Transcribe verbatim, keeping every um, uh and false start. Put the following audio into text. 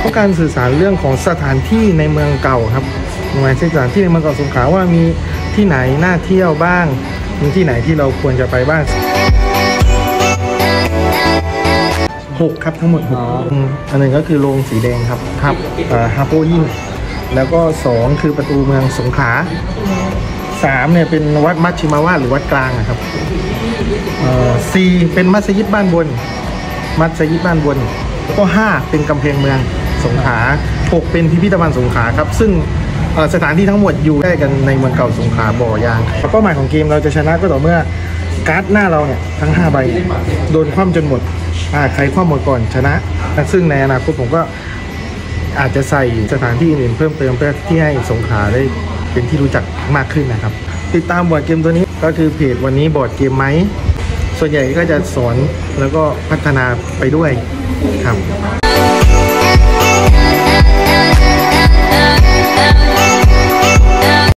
ต้องการสื่อสารเรื่องของสถานที่ในเมืองเก่าครับหมายถึงสถานที่ในเมืองเก่าสงขลาว่ามีที่ไหนน่าเที่ยวบ้างมีที่ไหนที่เราควรจะไปบ้างหกครับทั้งหมดหกอันหนึ่งก็คือโรงสีแดงครับครับฮาโปยินแล้วก็สองคือประตูเมืองสงขลาสามเนี่ยเป็นวัดมัชชิมาวาสหรือวัดกลางครับสี่เป็นมัสยิดบ้านบนมัสยิดบ้านบนแล้วก็ห้าเป็นกำแพงเมืองสงขลาหกเป็นพิพิธภัณฑ์สงขลาครับซึ่งสถานที่ทั้งหมดอยู่ใกล้กันในเมืองเก่าสงขลาบ่อยางเป้าหมายของเกมเราจะชนะก็ต่อเมื่อการ์ดหน้าเราเนี่ยทั้งห้าใบโดนคว่ำจนหมดใครคว่ำหมดก่อนชนะซึ่งในอนาคตผมก็อาจจะใส่สถานที่อื่นเพิ่มเติมเพื่อที่ให้สงขลาได้เป็นที่รู้จักมากขึ้นนะครับติดตามบอร์ดเกมตัวนี้ก็คือเพจวันนี้บอร์ดเกมไหมส่วนใหญ่ก็จะสอนแล้วก็พัฒนาไปด้วยครับ